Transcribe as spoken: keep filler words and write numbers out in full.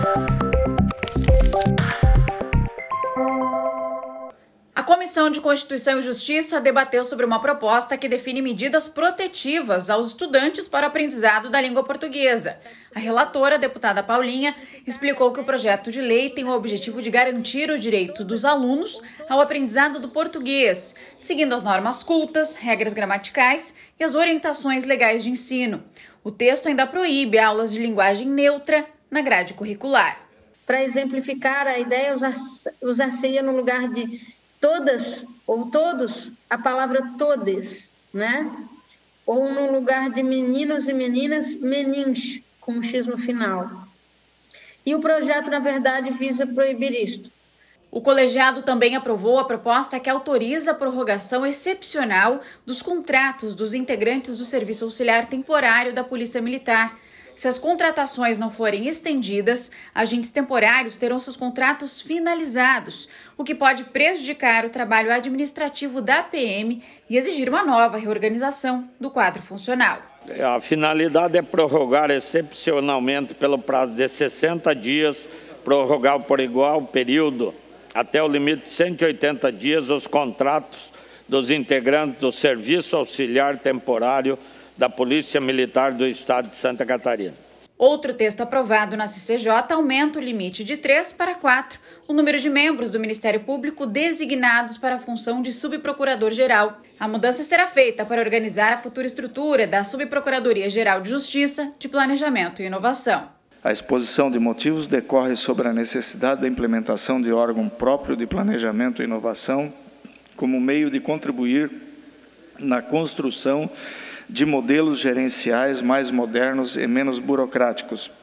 A Comissão de Constituição e Justiça debateu sobre uma proposta que define medidas protetivas aos estudantes para o aprendizado da língua portuguesa. A relatora, a deputada Paulinha, explicou que o projeto de lei tem o objetivo de garantir o direito dos alunos ao aprendizado do português, seguindo as normas cultas, regras gramaticais e as orientações legais de ensino. O texto ainda proíbe aulas de linguagem neutra na grade curricular. Para exemplificar a ideia, usar-se-ia no lugar de todas ou todos, a palavra todes, né? Ou no lugar de meninos e meninas, menins, com um X no final. E o projeto, na verdade, visa proibir isto. O colegiado também aprovou a proposta que autoriza a prorrogação excepcional dos contratos dos integrantes do Serviço Auxiliar Temporário da Polícia Militar. Se as contratações não forem estendidas, agentes temporários terão seus contratos finalizados, o que pode prejudicar o trabalho administrativo da P M e exigir uma nova reorganização do quadro funcional. A finalidade é prorrogar excepcionalmente pelo prazo de sessenta dias, prorrogar por igual período, até o limite de cento e oitenta dias, os contratos dos integrantes do Serviço Auxiliar Temporário da Polícia Militar do Estado de Santa Catarina. Outro texto aprovado na C C J aumenta o limite de três para quatro o número de membros do Ministério Público designados para a função de subprocurador-geral. A mudança será feita para organizar a futura estrutura da Subprocuradoria-Geral de Justiça, de Planejamento e Inovação. A exposição de motivos decorre sobre a necessidade da implementação de órgão próprio de planejamento e inovação como meio de contribuir na construção de modelos gerenciais mais modernos e menos burocráticos,